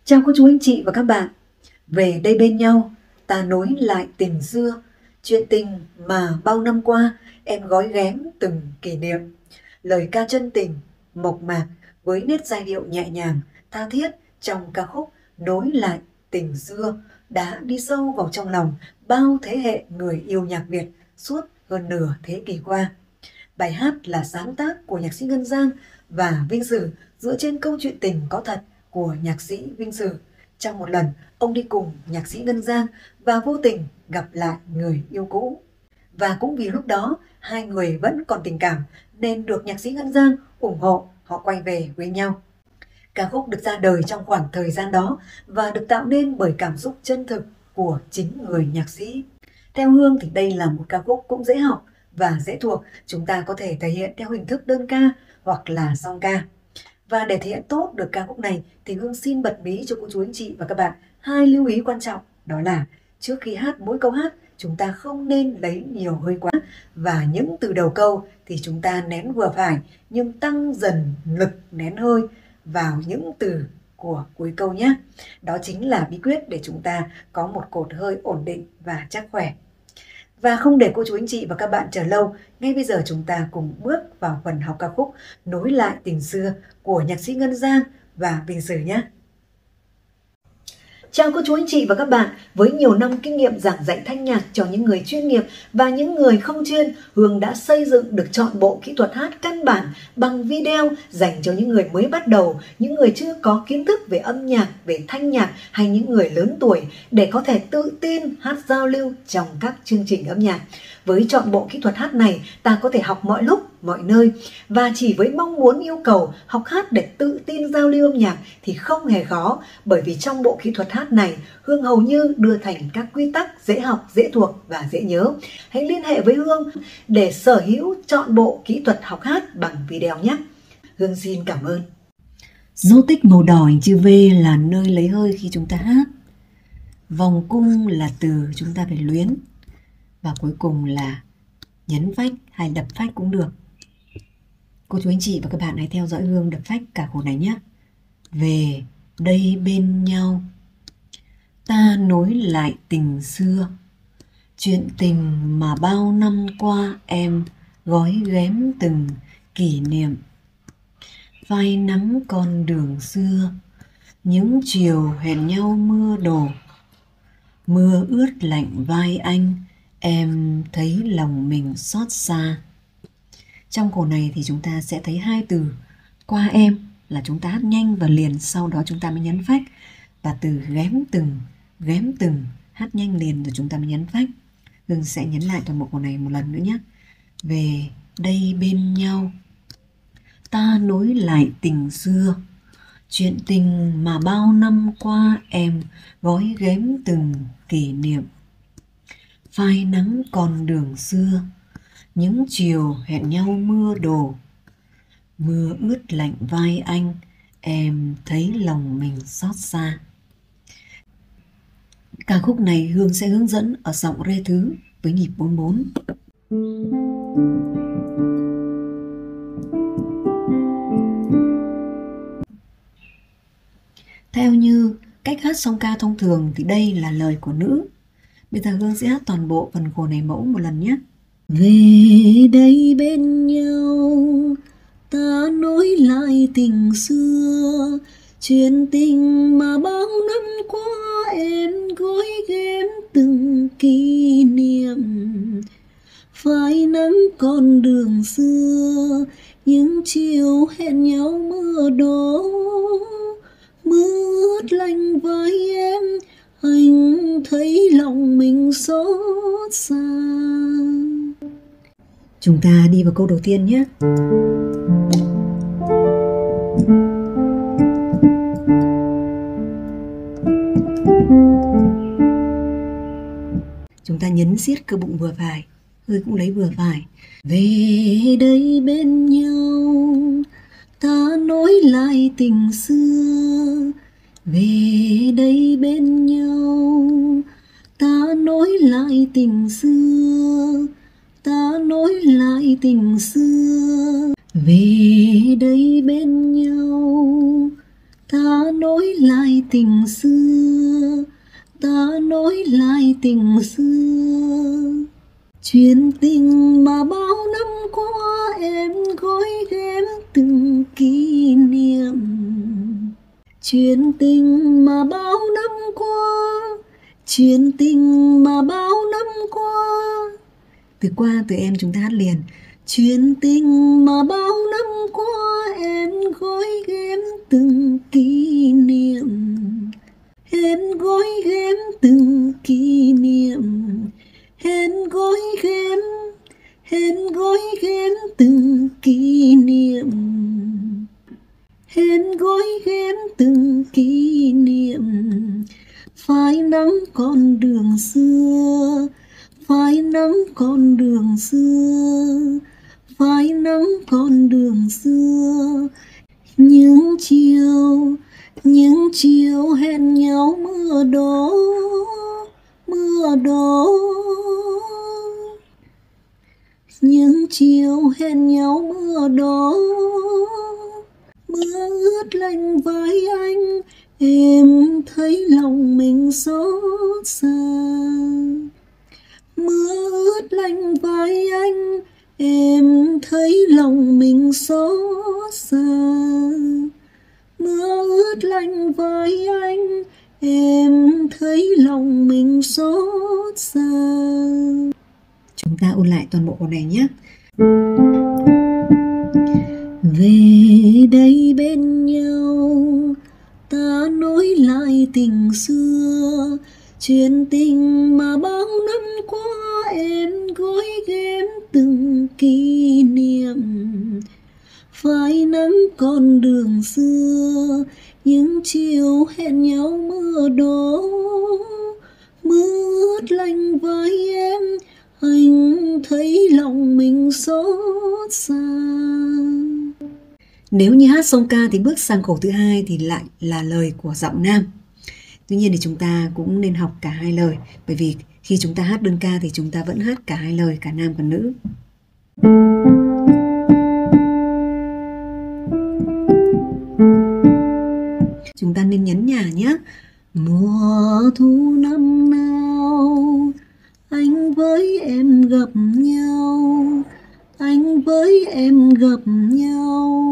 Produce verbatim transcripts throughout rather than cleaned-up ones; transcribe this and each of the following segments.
Chào cô chú anh chị và các bạn. Về đây bên nhau, ta nối lại tình xưa, chuyện tình mà bao năm qua em gói ghém từng kỷ niệm. Lời ca chân tình, mộc mạc với nét giai điệu nhẹ nhàng, tha thiết trong ca khúc Nối lại tình xưa đã đi sâu vào trong lòng bao thế hệ người yêu nhạc Việt suốt hơn nửa thế kỷ qua. Bài hát là sáng tác của nhạc sĩ Ngân Giang và Vinh Sử dựa trên câu chuyện tình có thật của nhạc sĩ Vinh Sử. Trong một lần, ông đi cùng nhạc sĩ Ngân Giang và vô tình gặp lại người yêu cũ. Và cũng vì lúc đó, hai người vẫn còn tình cảm nên được nhạc sĩ Ngân Giang ủng hộ, họ quay về với nhau. Ca khúc được ra đời trong khoảng thời gian đó và được tạo nên bởi cảm xúc chân thực của chính người nhạc sĩ. Theo Hương thì đây là một ca khúc cũng dễ học và dễ thuộc, chúng ta có thể thể hiện theo hình thức đơn ca hoặc là song ca. Và để thể hiện tốt được ca khúc này thì Hương xin bật mí cho cô chú anh chị và các bạn hai lưu ý quan trọng, đó là trước khi hát mỗi câu hát chúng ta không nên lấy nhiều hơi quá, và những từ đầu câu thì chúng ta nén vừa phải nhưng tăng dần lực nén hơi vào những từ của cuối câu nhé. Đó chính là bí quyết để chúng ta có một cột hơi ổn định và chắc khỏe. Và không để cô chú anh chị và các bạn chờ lâu, ngay bây giờ chúng ta cùng bước vào phần học ca khúc Nối lại tình xưa của nhạc sĩ Ngân Giang và Vinh Sử nhé. Chào cô chú anh chị và các bạn. Với nhiều năm kinh nghiệm giảng dạy thanh nhạc cho những người chuyên nghiệp và những người không chuyên, Hương đã xây dựng được trọn bộ kỹ thuật hát căn bản bằng video dành cho những người mới bắt đầu, những người chưa có kiến thức về âm nhạc, về thanh nhạc hay những người lớn tuổi để có thể tự tin hát giao lưu trong các chương trình âm nhạc. Với trọn bộ kỹ thuật hát này, ta có thể học mọi lúc, mọi nơi, và chỉ với mong muốn yêu cầu học hát để tự tin giao lưu âm nhạc thì không hề khó, bởi vì trong bộ kỹ thuật hát này, Hương hầu như đưa thành các quy tắc dễ học, dễ thuộc và dễ nhớ. Hãy liên hệ với Hương để sở hữu trọn bộ kỹ thuật học hát bằng video nhé. Hương xin cảm ơn. Dấu tích màu đỏ hình chữ V là nơi lấy hơi khi chúng ta hát. Vòng cung là từ chúng ta phải luyến. Và cuối cùng là nhấn phách hay đập phách cũng được. Cô chú anh chị và các bạn hãy theo dõi Hương đập phách cả khổ này nhé. Về đây bên nhau, ta nối lại tình xưa, chuyện tình mà bao năm qua em gói ghém từng kỷ niệm. Vai nắng con đường xưa, những chiều hẹn nhau mưa đổ, mưa ướt lạnh vai anh, em thấy lòng mình xót xa. Trong khổ này thì chúng ta sẽ thấy hai từ qua em là chúng ta hát nhanh và liền, sau đó chúng ta mới nhấn phách. Và từ ghém từng, ghém từng, hát nhanh liền rồi chúng ta mới nhấn phách. Hương sẽ nhấn lại toàn bộ khổ này một lần nữa nhé. Về đây bên nhau, ta nối lại tình xưa, chuyện tình mà bao năm qua em gói ghém từng kỷ niệm. Phai nắng còn đường xưa, những chiều hẹn nhau mưa đổ, mưa ướt lạnh vai anh, em thấy lòng mình xót xa. Ca khúc này Hương sẽ hướng dẫn ở giọng rê thứ với nhịp bốn bốn. Theo như cách hát song ca thông thường thì đây là lời của nữ. Bây giờ Hương sẽ hát toàn bộ phần khổ này mẫu một lần nhé. Về đây bên nhau, ta nối lại tình xưa, chuyện tình mà bao năm qua em gói ghém từng kỷ niệm. Phai nắng con đường xưa, những chiều hẹn nhau mưa đổ, mưa ướt lạnh vai em, anh thấy lòng mình xót xa. Chúng ta đi vào câu đầu tiên nhé. Chúng ta nhấn siết cơ bụng vừa phải, hơi cũng lấy vừa phải. Về đây bên nhau, ta nối lại tình xưa, về đây bên nhau, ta nối lại tình xưa, ta nối lại tình xưa. Về đây bên nhau, ta nối lại tình xưa, ta nối lại tình xưa. Chuyện tình mà bao năm qua em gói ghém từng kỷ niệm. Chuyện tình mà bao năm qua, chuyện tình mà bao năm qua. Từ qua từ em chúng ta hát liền. Chuyện tình mà bao năm qua em gói ghém từng kỷ niệm. Em gói ghém từng kỷ niệm. Em gói ghém, em gói ghém từng kỷ niệm. Em gói ghém từng kỷ niệm. Phai nắng con đường xưa, phai nắng con đường xưa, phai nắng con đường xưa. Những chiều, những chiều hẹn nhau mưa đổ, mưa đổ. Những chiều hẹn nhau mưa đổ, mưa ướt lạnh vai anh, em thấy lòng mình xót xa. Mưa ướt lạnh vai anh, em thấy lòng mình xót xa. Mưa ướt lạnh vai anh, em thấy lòng mình xót xa. Chúng ta ôn lại toàn bộ câu này nhé. Về đây bên nhau, ta nối lại tình xưa. Chuyện tình mà bao năm qua em gói ghém từng kỷ niệm. Phai nắng con đường xưa, những chiều hẹn nhau mưa đổ, mưa ướt lạnh vai em, anh thấy lòng mình xót xa. Nếu như hát xong ca thì bước sang khẩu thứ hai thì lại là lời của giọng nam. Tuy nhiên thì chúng ta cũng nên học cả hai lời, bởi vì khi chúng ta hát đơn ca thì chúng ta vẫn hát cả hai lời, cả nam và nữ. Chúng ta nên nhấn nhả nhé. Mùa thu năm nào, anh với em gặp nhau, anh với em gặp nhau.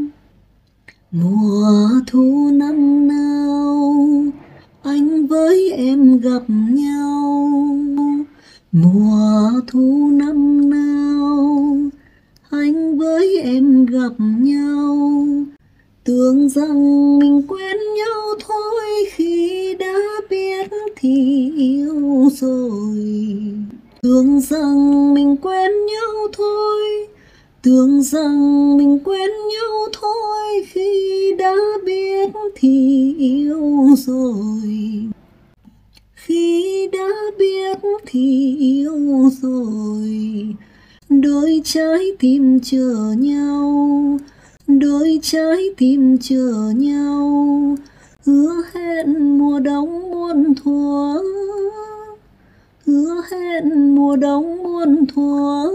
Mùa thu năm nào, anh với em gặp nhau. Mùa thu năm nào, anh với em gặp nhau. Tưởng rằng mình quen nhau thôi, khi đã biết thì yêu rồi. Tưởng rằng mình quen nhau thôi, tưởng rằng mình quen nhau thôi, khi đã biết thì yêu rồi. Khi đã biết thì yêu rồi. Đôi trái tim chờ nhau, đôi trái tim chờ nhau. Hứa hẹn mùa đông muôn thuở, hứa hẹn mùa đông muôn thuở.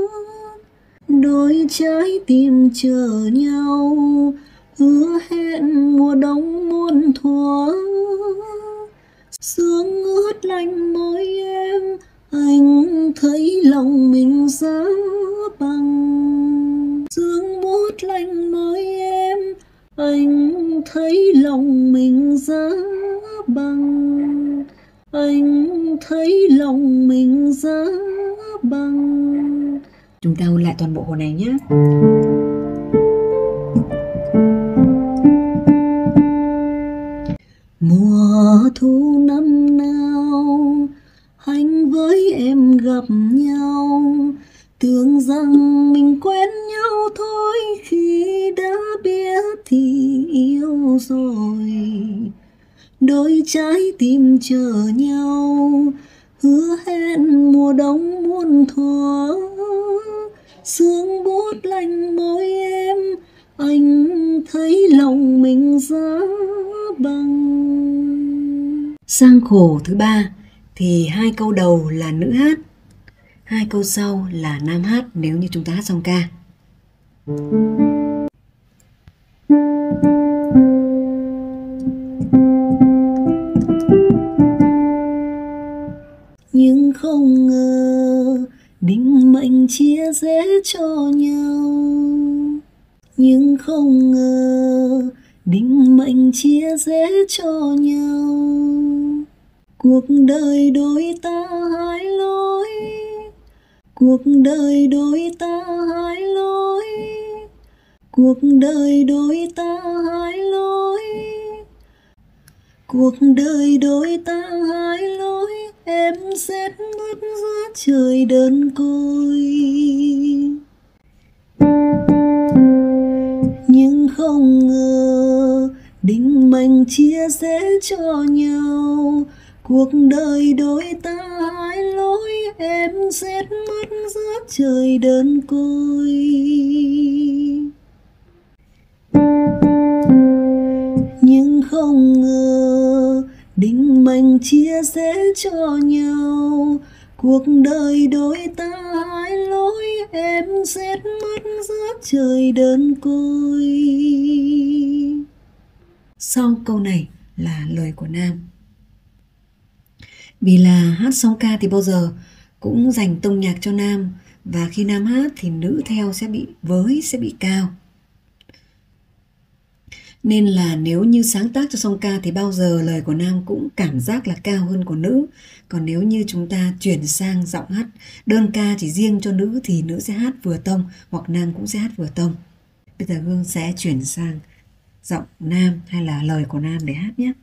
Đôi trái tim chờ nhau, hứa hẹn mùa đông muôn thuở. Sương ướt lạnh môi em, anh thấy lòng mình giá băng. Sương buốt lạnh môi em, anh thấy lòng mình giá băng. Anh thấy lòng mình giá băng. Chúng ta ôn lại toàn bộ câu này nhé. Mùa thu năm nào, anh với em gặp nhau. Tưởng rằng mình quen nhau thôi, khi đã biết thì yêu rồi. Đôi trái tim chờ nhau, hứa hẹn mùa đông muôn thuở. Sương buốt lạnh môi em, anh thấy lòng mình giá băng. Sang khổ thứ ba thì hai câu đầu là nữ hát, hai câu sau là nam hát nếu như chúng ta hát xong ca. chia sẻ cho nhau, nhưng không ngờ định mệnh chia sẻ cho nhau. Cuộc đời đôi ta hai lối, cuộc đời đôi ta hai lối, cuộc đời đôi ta hai lối, cuộc đời đôi ta hai lối. Em sẽ mất giữa trời đơn côi, nhưng không ngờ định mệnh chia sẻ cho nhau. Cuộc đời đôi ta hai lối, em sẽ mất giữa trời đơn côi, nhưng không ngờ định mệnh chia sẻ cho nhau. Cuộc đời đôi ta hai lối, em sẽ mất giữa trời đơn côi. Sau câu này là lời của nam. Vì là hát song ca thì bao giờ cũng dành tông nhạc cho nam, và khi nam hát thì nữ theo sẽ bị với, sẽ bị cao. Nên là nếu như sáng tác cho song ca thì bao giờ lời của nam cũng cảm giác là cao hơn của nữ. Còn nếu như chúng ta chuyển sang giọng hát đơn ca chỉ riêng cho nữ thì nữ sẽ hát vừa tông, hoặc nam cũng sẽ hát vừa tông. Bây giờ Hương sẽ chuyển sang giọng nam hay là lời của nam để hát nhé.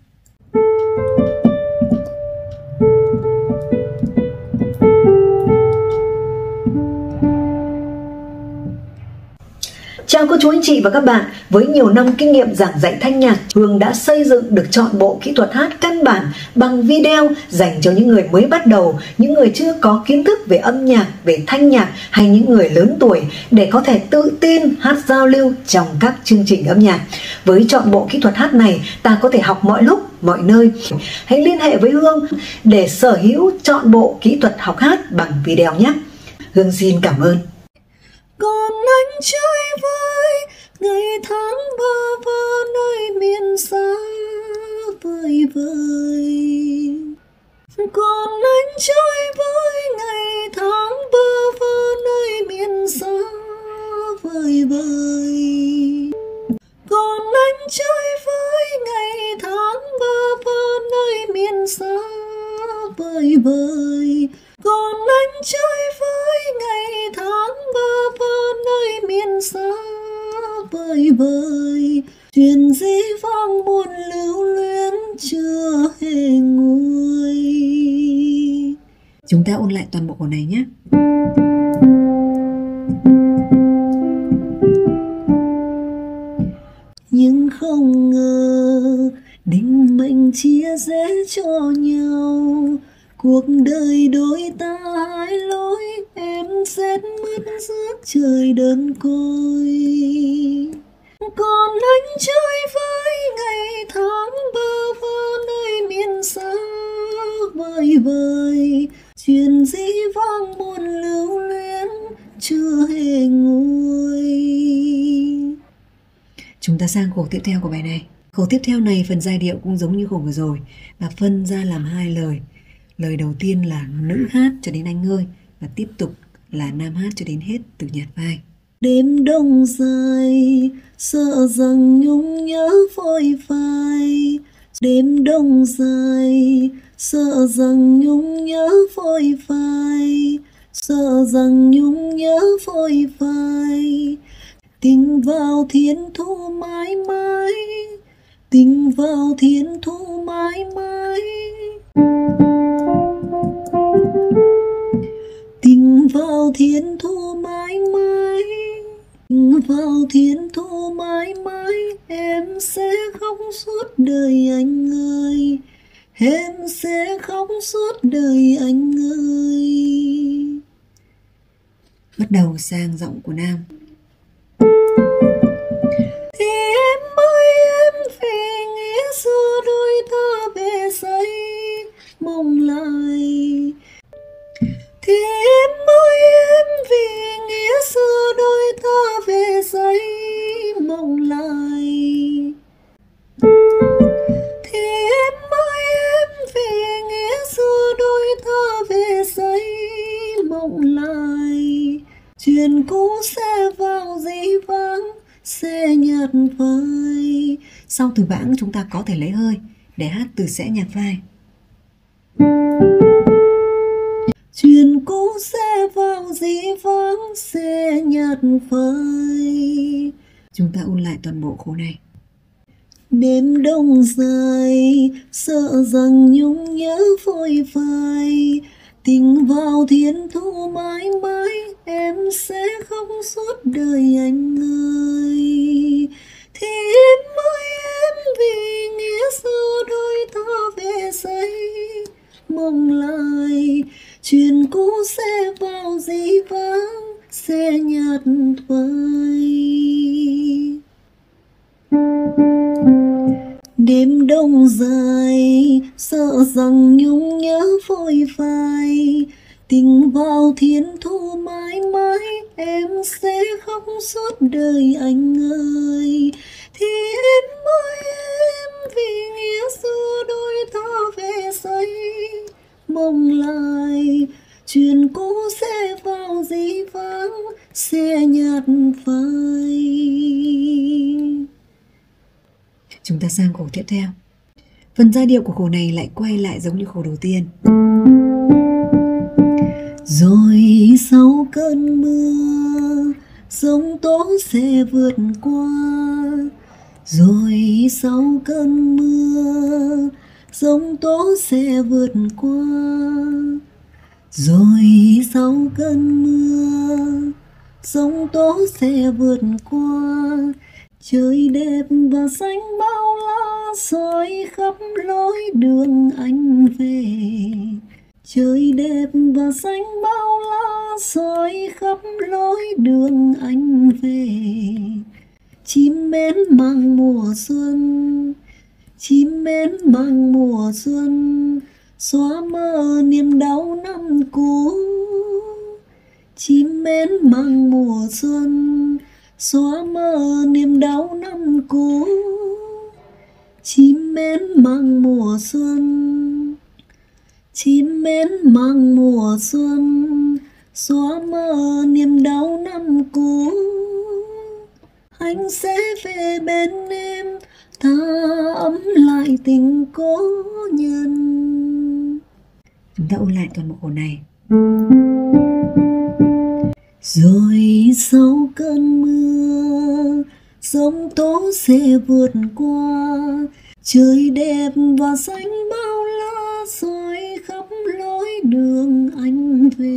Chào cô chú anh chị và các bạn. Với nhiều năm kinh nghiệm giảng dạy thanh nhạc, Hương đã xây dựng được trọn bộ kỹ thuật hát căn bản bằng video dành cho những người mới bắt đầu, những người chưa có kiến thức về âm nhạc, về thanh nhạc, hay những người lớn tuổi để có thể tự tin hát giao lưu trong các chương trình âm nhạc. Với trọn bộ kỹ thuật hát này, ta có thể học mọi lúc, mọi nơi. Hãy liên hệ với Hương để sở hữu trọn bộ kỹ thuật học hát bằng video nhé. Hương xin cảm ơn. Còn anh chơi với ngày tháng bơ vơ nơi miền xa vời vời. Còn anh chơi với ngày tháng bơ vơ nơi miền xa vời vời. Còn anh chơi với ngày tháng bơ vơ nơi miền xa vời vời. Còn anh chơi với ngày tháng bơ vơ nơi miền xa vời vời. Chuyện dĩ vang buồn lưu luyến chưa hề nguôi. Chúng ta ôn lại toàn bộ của này nhé. Nhưng không ngờ định mệnh chia sẻ cho nhau. Cuộc đời đôi ta hai lối, em sẽ mất giữa trời đơn côi. Còn anh chơi với ngày tháng bơ vơ nơi miền xa vời vời. Chuyện dĩ vang buồn lưu luyến chưa hề nguôi. Chúng ta sang khổ tiếp theo của bài này. Khổ tiếp theo này phần giai điệu cũng giống như khổ vừa rồi và phân ra làm hai lời. Lời đầu tiên là nữ hát cho đến anh ơi, và tiếp tục là nam hát cho đến hết từ nhạc vai. Đêm đông dài, sợ rằng nhung nhớ phôi phai. Đêm đông dài, sợ rằng nhung nhớ phôi phai. Sợ rằng nhung nhớ phôi phai. Tình vào thiên thu mãi mãi, tình vào thiên thu mãi mãi. Tình vào thiên thu mãi mãi, tình vào thiên thu mãi mãi. Em sẽ khóc suốt đời anh ơi, em sẽ khóc suốt đời anh ơi. Bắt đầu sang giọng của nam. Thì em ơi em vì nghĩa xưa đôi ta về say mong lại. Thì em ơi em vì nghĩa xưa đôi ta về say mong lại. Thì em ơi em vì nghĩa xưa đôi ta về say mong lại. từ vãng chúng ta có thể lấy hơi để hát từ sẽ nhạc vai. Chuyện cũ sẽ vào dĩ vãng, sẽ nhạt phai. Chúng ta ôn lại toàn bộ khổ này. Đêm đông dài, sợ rằng nhung nhớ phôi phai. Tình vào thiên thu mãi mãi, em sẽ khóc suốt đời anh ơi. Thì em ơi em, vì nghĩa xưa đôi ta về xây mong lại. Chuyện cũ sẽ vào dĩ vãng, sẽ nhạt phai. Đêm đông dài, sợ rằng nhung nhớ phôi phai. Tình vào thiên thu mãi mãi, em sẽ khóc suốt đời anh ơi. Thì em ơi em, vì nghĩa xưa đôi ta về xây mong lại. Chuyện cũ sẽ vào dĩ vãng, sẽ nhạt phai. Chúng ta sang khổ tiếp theo. Phần giai điệu của khổ này lại quay lại giống như khổ đầu tiên. Rồi sau cơn mưa, giông tố sẽ vượt qua. Rồi sau cơn mưa, giông tố sẽ vượt qua. Rồi sau cơn mưa, giông tố sẽ vượt qua. Trời đẹp và xanh bao la, soi khắp lối đường anh về. Trời đẹp và xanh bao la, soi khắp lối đường anh về. Chim mến mang mùa xuân, chim mến mang mùa xuân, xóa mơ niềm đau năm cũ. Chim mến mang mùa xuân, xóa mơ niềm đau năm cũ. Chim mến mang mùa xuân, chim mến mang mùa xuân, xóa mơ niềm đau năm cũ. Anh sẽ về bên em, ta ấm lại tình cố nhân. Chúng ta ôn lại toàn bộ khổ này. Rồi sau cơn mưa, giông tố sẽ vượt qua. Trời đẹp và xanh bao la, soi khắp lối đường anh về.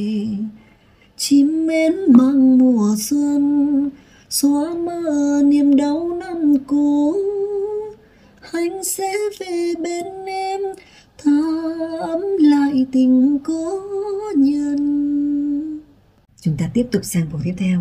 Chim mến mang mùa xuân, xóa mơ niềm đau năm cũ. Anh sẽ về bên em, ta ấm lại tình cố nhân. Chúng ta tiếp tục sang khổ tiếp theo.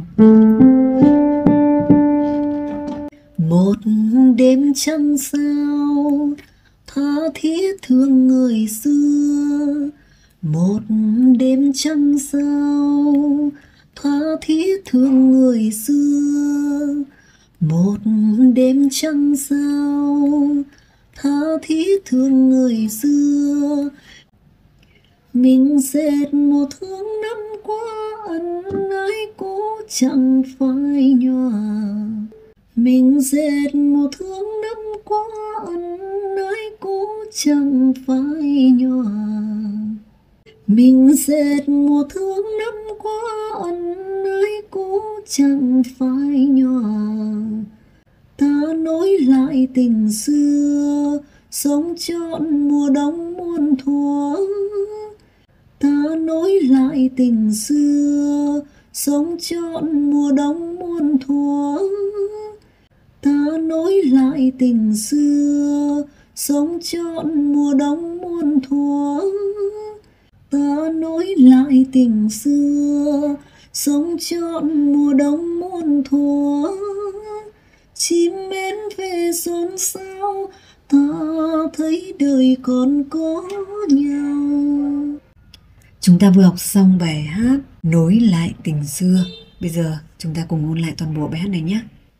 Một đêm trăng sao, tha thiết thương người xưa. Một đêm trăng sao, tha thiết thương người xưa. Một đêm trăng sao, tha thiết thương người xưa. Mình dệt một thương năm qua, ân ái cũ chẳng phai nhòa. Mình dệt một thương năm qua, ân ái cũ chẳng phai nhòa. Mình dệt một thương năm qua, ân ái cũ chẳng phai nhòa. Ta nối lại tình xưa, sống trọn mùa đông muôn thuở. Ta nối lại tình xưa, sống trọn mùa đông muôn thuở. Ta nối lại tình xưa, sống trọn mùa đông muôn thuở. Ta nối lại tình xưa, sống trọn mùa đông muôn thuở. Chim mến về xôn xao, ta thấy đời còn có nhau. Chúng ta vừa học xong bài hát Nối lại tình xưa. Bây giờ chúng ta cùng ôn lại toàn bộ bài hát này nhé.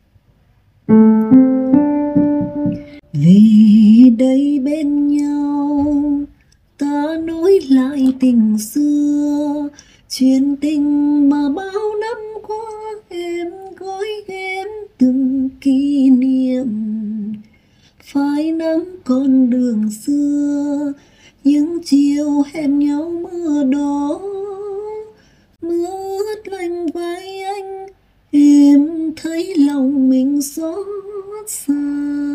Về đây bên nhau, ta nối lại tình xưa. Chuyện tình mà bao năm qua em gói ghém từng kỷ niệm. phai nắng con đường xưa, những chiều hẹn nhau mưa đó, mưa ướt lạnh vai anh, em thấy lòng mình xót xa.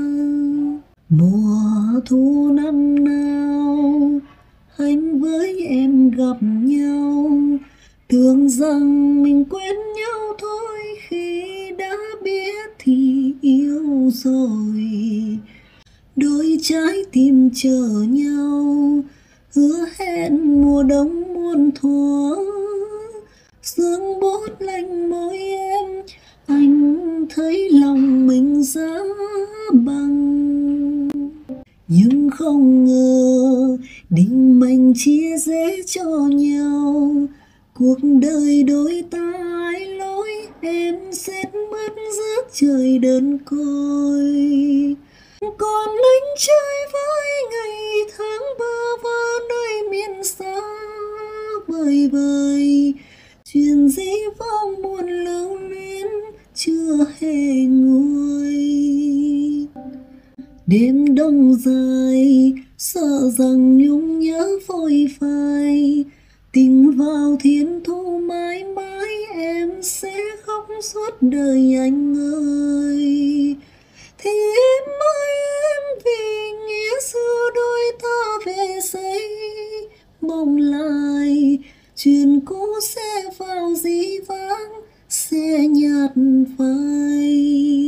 Mùa thu năm nào anh với em gặp nhau, tưởng rằng mình quên nhau thôi, khi đã biết thì yêu rồi. Đôi trái tim chờ nhau, hứa hẹn mùa đông muôn thuở, sương bút lạnh môi em, anh thấy lòng mình giá băng. Nhưng không ngờ định mệnh chia rẽ cho nhau, cuộc đời đôi ta ai lối, em xét mất giữa trời đơn côi. Còn anh chơi với ngày tháng bơ vơ nơi miền xa vời vời, chuyện dĩ vãng muôn lưu luyến chưa hề nguôi. Đêm đông dài sợ rằng nhung nhớ phôi phai, tình vào thiên thu mãi mãi em sẽ khóc suốt đời anh ơi. Thì em ơi em, vì nghĩa xưa đôi ta về xây mong lại, chuyện cũ sẽ vào dĩ vãng sẽ nhạt phai.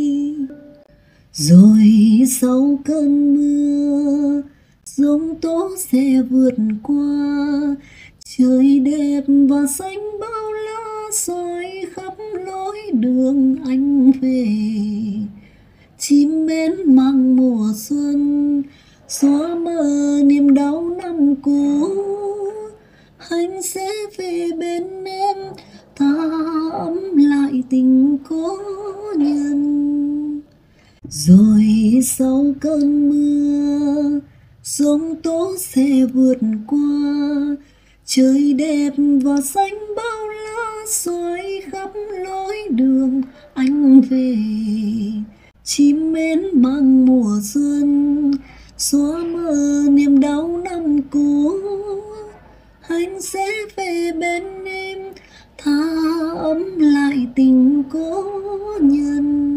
Rồi sau cơn mưa giông tố sẽ vượt qua, trời đẹp và xanh bao la soi khắp lối đường anh về. Chim mến mang mùa xuân xóa mờ niềm đau năm cũ, anh sẽ về bên em ta ấm lại tình cố nhân. Rồi sau cơn mưa giông tố sẽ vượt qua, trời đẹp và xanh bao la soi khắp lối đường anh về. Chim mến mang mùa xuân xóa mờ niềm đau năm cũ, anh sẽ về bên em tha ấm lại tình cố nhân.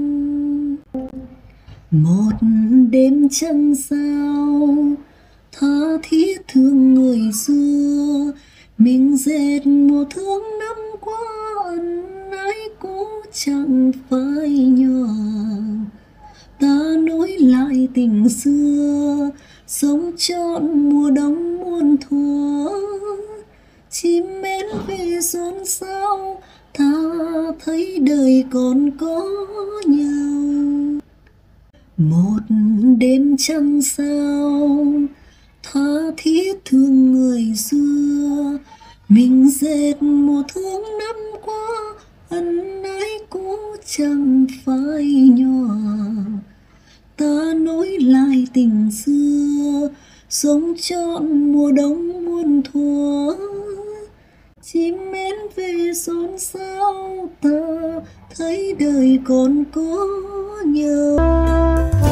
Một đêm trăng sao tha thiết thương người xưa, mình dệt một thương năm qua ân ái cũ chẳng phai nhòa. Ta nối lại tình xưa sống trọn mùa đông muôn thuở, chim mến về xôn xao ta thấy đời còn có nhau. Một đêm trăng sao tha thiết thương người xưa, mình dệt một thương năm qua ân ái cũ chẳng phai nhòa. Ta nối lại tình xưa sống trọn mùa đông muôn thuở, chim mến về xôn xao ta thấy đời còn có nhau.